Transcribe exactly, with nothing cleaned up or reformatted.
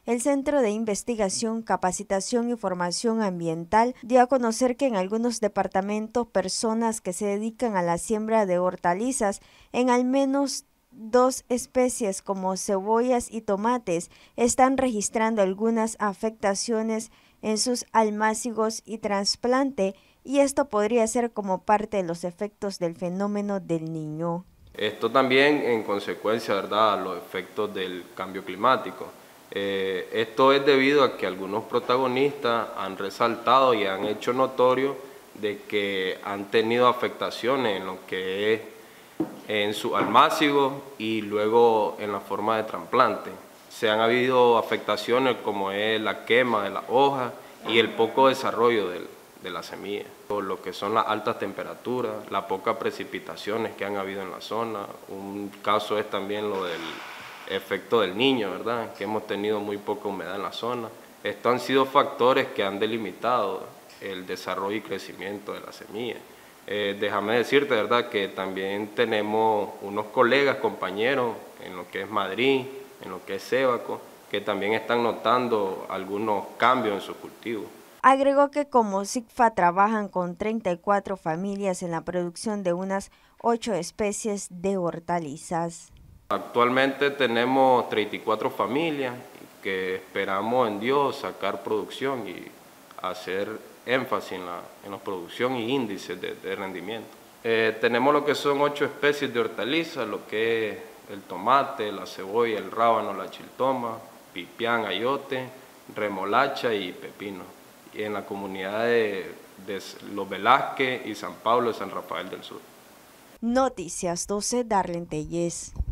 el Centro de Investigación, Capacitación y Formación Ambiental dio a conocer que en algunos departamentos personas que se dedican a la siembra de hortalizas en al menos dos especies como cebollas y tomates están registrando algunas afectaciones en sus almácigos y trasplante, y esto podría ser como parte de los efectos del fenómeno del Niño. Esto también en consecuencia, ¿verdad?, a los efectos del cambio climático. Eh, esto es debido a que algunos protagonistas han resaltado y han hecho notorio de que han tenido afectaciones en lo que es en su almácigo y luego en la forma de trasplante. Se han habido afectaciones como es la quema de las hojas y el poco desarrollo del, de la semilla. Lo que son las altas temperaturas, las pocas precipitaciones que han habido en la zona. Un caso es también lo del efecto del Niño, ¿verdad?, que hemos tenido muy poca humedad en la zona. Estos han sido factores que han delimitado el desarrollo y crecimiento de la semilla. Eh, déjame decirte, ¿verdad?, que también tenemos unos colegas, compañeros, en lo que es Madrid, en lo que es Sébaco, que también están notando algunos cambios en sus cultivos. Agregó que como SICFA trabajan con treinta y cuatro familias en la producción de unas ocho especies de hortalizas. Actualmente tenemos treinta y cuatro familias que esperamos en Dios sacar producción y hacer énfasis en la, en la producción y índices de, de rendimiento. Eh, tenemos lo que son ocho especies de hortalizas, lo que es el tomate, la cebolla, el rábano, la chiltoma, pipián, ayote, remolacha y pepino. Y en la comunidad de, de Los Velázquez y San Pablo de San Rafael del Sur. Noticias doce, Darlene Tellez.